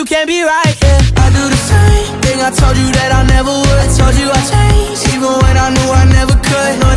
can't be right, yeah. I do the same thing I told you that I never would. I told you I changed, even when I knew I never could.